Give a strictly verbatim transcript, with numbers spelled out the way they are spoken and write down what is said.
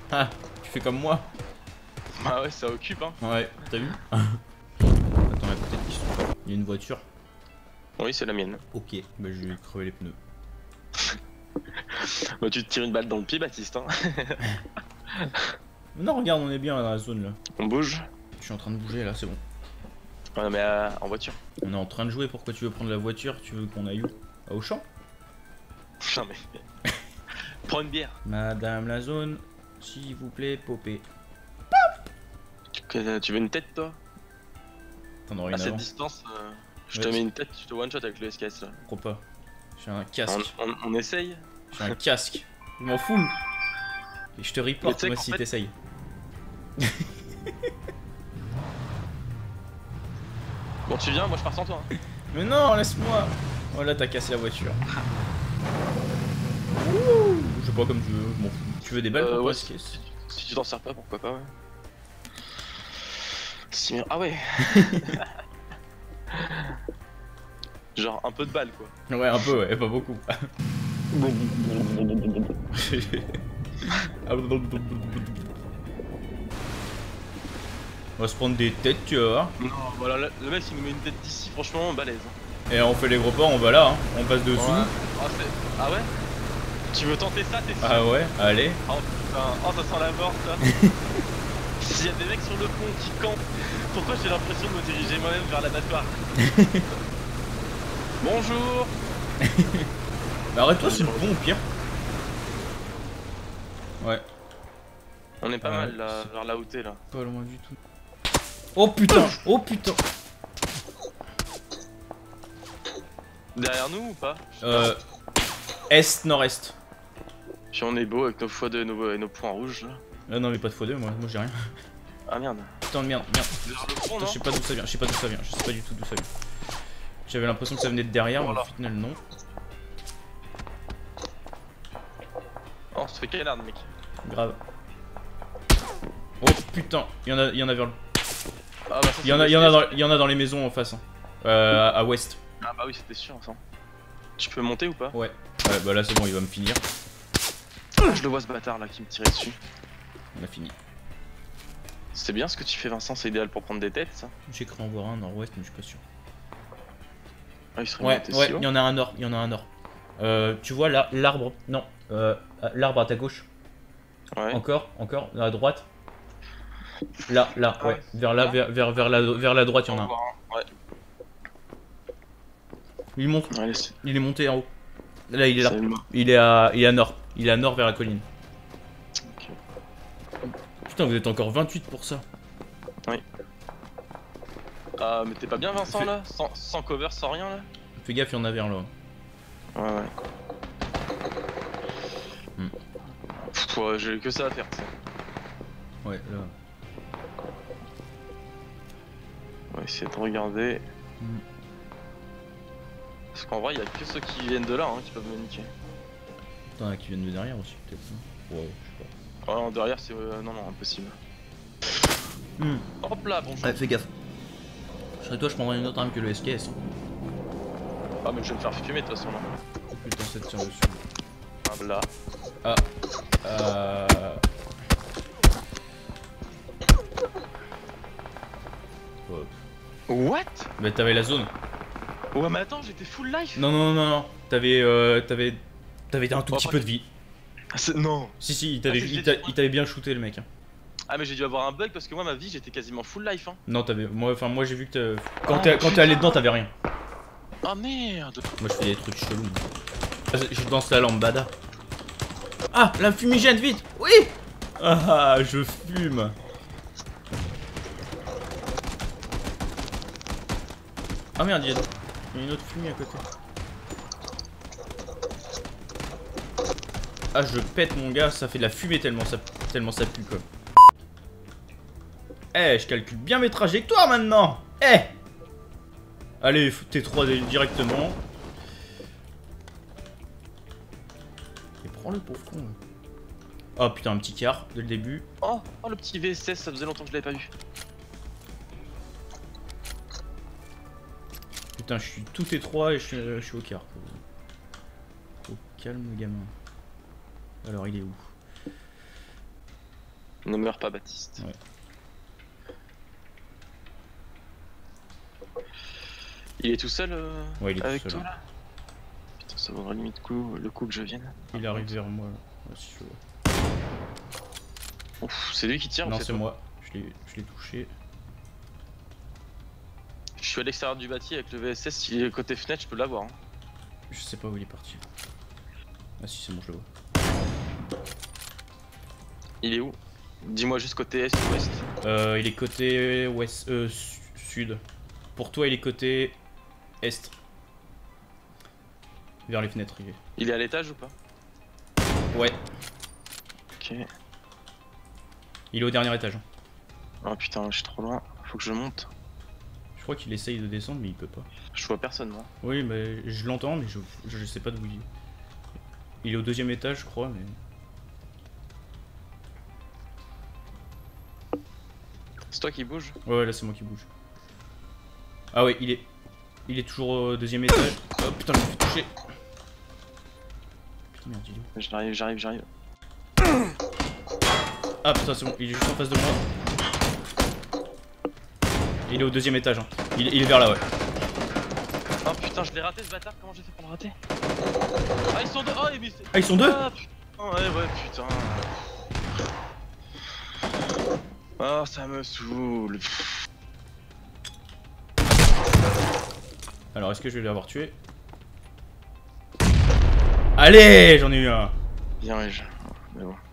Ah, tu fais comme moi. Bah ouais, ça occupe hein. Ouais, t'as vu. Attends, à côté de qui sont pas. Il y a une voiture. Oui, c'est la mienne. Ok, bah je vais crever les pneus. Bah tu te tires une balle dans le pied, Baptiste hein. Non, regarde, on est bien dans la zone là. On bouge. Je suis en train de bouger là, c'est bon. Ouais, mais euh, en voiture. On est en train de jouer, pourquoi tu veux prendre la voiture? Tu veux qu'on aille où? À Auchan? Non mais... Prends une bière. Madame la zone, s'il vous plaît, popé. Que- Tu veux une tête toi? T'en auras À une cette avant? distance, euh, je Ouais, te mets c'est- une tête, je te one shot avec le S K S là. Crois pas. J'ai un On, casque. on, on essaye. J'ai un casque. Je m'en fous. Et je te Mais reporte tu sais moi qu'en si fait- t'essayes. Bon tu viens, moi je pars sans toi. Hein. Mais non, laisse-moi. Oh là, t'as cassé la voiture. Ouh, je sais pas comme tu veux, je m'en fous. Tu veux des balles Euh, pour toi, ouais, ce si, caisse? si tu t'en sers pas, pourquoi pas ouais. Si, ah ouais. Genre un peu de balle quoi. Ouais, un peu, ouais, pas beaucoup. On va se prendre des têtes, tu vois. Non, voilà, le, le mec il nous met une tête d'ici, franchement balèze. Hein. Et on fait les gros pas, on va là, hein. On passe dessous. Ouais. Ah, c'est- ah ouais. Tu veux tenter ça, t'es sûr? Ah ouais, allez. Oh putain, oh ça sent la mort ça. S'il y a des mecs sur le pont qui campent, pourquoi j'ai l'impression de me diriger moi-même vers l'abattoir? Bonjour. Bah arrête-toi sur le pont au pire. Ouais, On est pas Ah, mal là, vers là où t'es là. pas loin du tout. Oh putain, oh putain. Derrière nous ou pas? Euh, est, nord-est. Puis on est beau avec nos fois deux et nos, et nos points rouges là. Ah non mais pas de fois deux, moi, moi j'ai rien. Ah merde. Putain de merde, merde. Vers le pont Putain, non? je sais pas d'où ça vient, je sais pas d'où ça vient, je sais pas du tout d'où ça vient. J'avais l'impression que ça venait de derrière, mais Voilà. au final non. Oh, ça fait quelle arme mec? Grave. Oh putain, il y en a, il y en a vers le... Ah bah ça Il y en a, il y en a dans, il y en a dans les maisons en face. Hein. Euh, à, à ouest. Ah bah oui c'était sûr ça. Tu peux monter ou pas? Ouais. Ouais, bah là c'est bon, il va me finir. Je le vois ce bâtard là qui me tirait dessus. On a fini. C'est bien ce que tu fais Vincent, c'est idéal pour prendre des têtes ça. J'ai cru en voir un nord-ouest, mais je suis pas sûr. Ah il serait Ouais, monté ouais, si haut. il y en a un nord, il y en a un nord. Euh, tu vois là, l'arbre, non, euh, l'arbre à ta gauche. Ouais. Encore, encore, à droite. Là, là, Ah, ouais, vers là, là vers, vers, vers la, vers la droite, il y en a On un. va voir un. Ouais. Il monte, Allez, c'est il est monté en haut. Là, il est là. c'est le mot. Il est à, il est à nord. Il est à nord vers la colline. Ok. Putain, vous êtes encore vingt-huit pour ça. Ah mais t'es pas bien Vincent Fais- là sans, sans cover, sans rien là? Fais gaffe, il y en a vers là. Ouais ouais. Hmm. Pff, ouais, j'ai que ça à faire ça. Ouais, là. On va essayer de regarder. Hmm. Parce qu'en vrai, il y a que ceux qui viennent de là hein, qui peuvent me niquer. T'en as qui viennent de derrière aussi, peut-être. non Ouais, je sais pas. Ouais, en derrière, c'est. Euh, non, non, impossible. Hmm. Hop là, bonjour. Ouais, fais gaffe. Je serais toi, je prendrais une autre arme que le S K S. Ah, mais je vais me faire fumer de toute façon là. Oh putain, ça tire dessus. Hop là. Ah. Euh... Hop. What? Bah, t'avais la zone. Ouais, mais attends, j'étais full life. Non, non, non, non. T'avais. Euh, t'avais. T'avais un tout Oh, petit pas peu que- de vie. Ah, c'est- non. Si, si, il t'avait Ah, c'est- il t'a- il t'avait bien shooté le mec. Hein. Ah, mais j'ai dû avoir un bug parce que moi, ma vie, j'étais quasiment full life. Hein. Non, t'avais. Moi, enfin, moi j'ai vu que t'as- quand Oh, t'es quand t'es allé putain. dedans, t'avais rien. Ah merde. Moi, je fais des trucs chelous. moi. Je danse la lambada. Ah, la fumigène, vite. Oui. Ah, je fume. Ah merde, il y a il y a une autre fumée à côté. Ah, je pète mon gars, ça fait de la fumée tellement ça, tellement ça pue quoi. Eh, je calcule bien mes trajectoires maintenant. Eh. Allez, T trois directement. Et prends le pauvre con. Oh putain, un petit quart dès le début. Oh, oh, le petit V S S, ça faisait longtemps que je l'avais pas vu. Putain, je suis tout étroit et je suis, je suis au quart. Au calme, gamin. Alors, il est où? Ne meurs pas, Baptiste. Ouais. Il est tout seul euh, Ouais, il est avec tout seul. toi là? Putain, ça vaudra limite coup, le coup que je vienne. Il arrive vers moi. Ouais, si je veux. Ouf, c'est lui qui tire ou Non, c'est c'est toi? moi. Je l'ai je l'ai touché. Je suis à l'extérieur du bâti avec le V S S, s'il est côté fenêtre, je peux l'avoir. Hein. Je sais pas où il est parti. Ah si, c'est bon, je le vois. Il est où? Dis-moi juste côté est ou ouest. Euh, il est côté ouest, euh, su- sud. Pour toi, il est côté est. Vers les fenêtres, il est. Il est à l'étage ou pas? Ouais, Ok. il est au dernier étage. Oh putain, je suis trop loin, faut que je monte. Je crois qu'il essaye de descendre, mais il peut pas. Je vois personne moi. Oui, mais je l'entends, mais je, je sais pas d'où il est. Il est au deuxième étage, je crois, mais. C'est toi qui bouge? Ouais, là, c'est moi qui bouge. Ah ouais, il est. Il est toujours au deuxième étage. Oh putain, je me fais toucher. Putain, merde, il est où? J'arrive, j'arrive, j'arrive. Ah putain, c'est bon, il est juste en face de moi. Il est au deuxième étage. Hein. Il, il est vers là, ouais. Oh putain, je l'ai raté ce bâtard, comment j'ai fait pour le rater? Ah, ils sont deux! Oh, mais... Ah, ils sont deux? Ah putain, ouais, ouais, putain. Oh, ça me saoule. Alors, est-ce que je vais l'avoir tué? Allez, j'en ai eu un. Bien, ouais, je... Mais bon.